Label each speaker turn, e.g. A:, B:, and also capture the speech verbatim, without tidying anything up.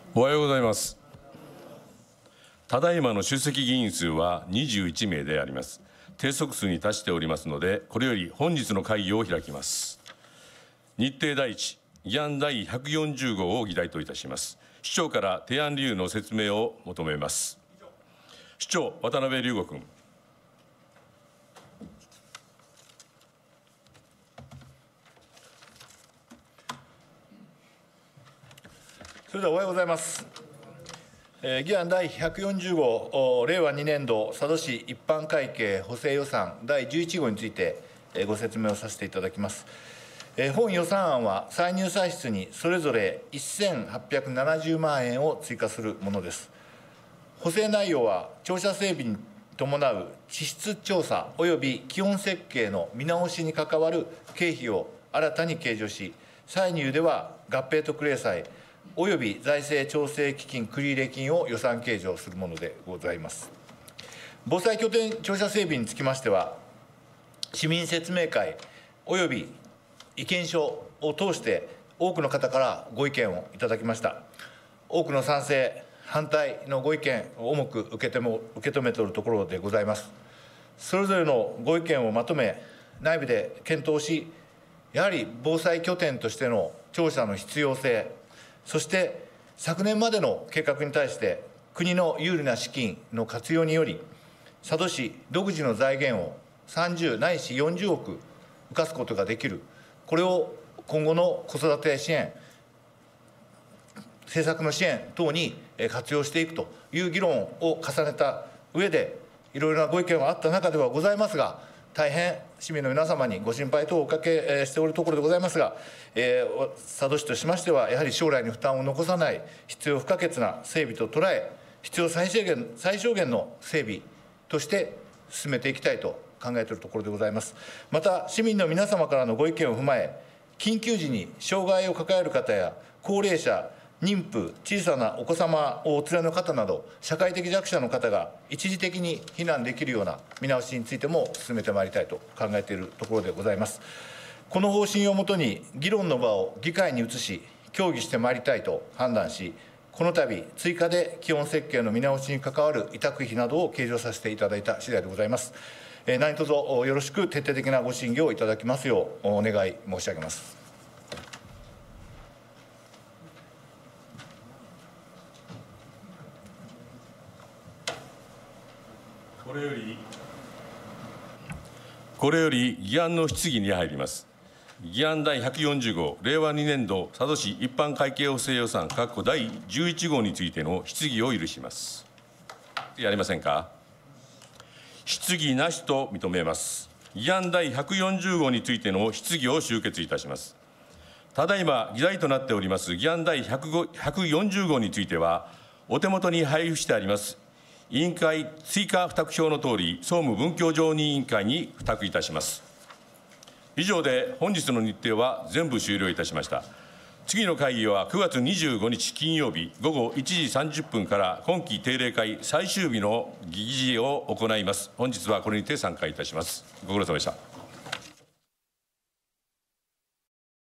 A: おはようございます。ただいまの出席議員数はにじゅういちめいであります。定則数に達しておりますので、これより本日の会議を開きます。日程第一、議案第ひゃくよんじゅうごを議題といたします。市長から提案理由の説明を求めます。市長、渡辺龍吾君。
B: それではおはようございます。えー、議案第ひゃくよんじゅうご、令和にねん度佐渡市一般会計補正予算だいじゅういち号について、えー、ご説明をさせていただきます。えー、本予算案は歳入歳出にそれぞれせんはっぴゃくななじゅうまんえんを追加するものです。補正内容は庁舎整備に伴う地質調査および基本設計の見直しに関わる経費を新たに計上し、歳入では合併特例債および財政調整基金繰入金を予算計上するものでございます。防災拠点庁舎整備につきましては、市民説明会および意見書を通して多くの方からご意見をいただきました。多くの賛成、反対のご意見を重く受けても受け止めておるところでございます。それぞれのご意見をまとめ、内部で検討し、やはり防災拠点としての庁舎の必要性、そして昨年までの計画に対して、国の有利な資金の活用により、佐渡市独自の財源をさんじゅうないしよんじゅうおく浮かすことができる、これを今後の子育て支援、政策の支援等に活用していくという議論を重ねた上で、いろいろなご意見があった中ではございますが、大変市民の皆様にご心配等をおかけしておるところでございますが、えー、佐渡市としましては、やはり将来に負担を残さない必要不可欠な整備と捉え、必要最小限最小限の整備として進めていきたいと考えているところでございます。また、市民の皆様からのご意見を踏まえ、緊急時に障害を抱える方や高齢者、妊婦、小さなお子様をお連れの方など、社会的弱者の方が一時的に避難できるような見直しについても進めてまいりたいと考えているところでございます。この方針をもとに、議論の場を議会に移し、協議してまいりたいと判断し、この度、追加で基本設計の見直しに関わる委託費などを計上させていただいた次第でございます。何卒よろしく徹底的なご審議をいただきますようお願い申し上げます。
A: これより、これより議案の質疑に入ります。議案第ひゃくよんじゅうご、令和にねん度佐渡市一般会計補正予算だいじゅういち号についての質疑を許します。やりませんか。質疑なしと認めます。議案第ひゃくよんじゅう号についての質疑を終結いたします。ただいま議題となっております議案第ひゃくよんじゅう号については、お手元に配布してあります委員会追加付託表のとおり、総務文教常任委員会に付託いたします。以上で本日の日程は全部終了いたしました。次の会議はくがつにじゅうごにち金曜日午後いちじさんじゅっぷんから今期定例会最終日の議事を行います。本日はこれにて散会いたします。ご苦労様でした。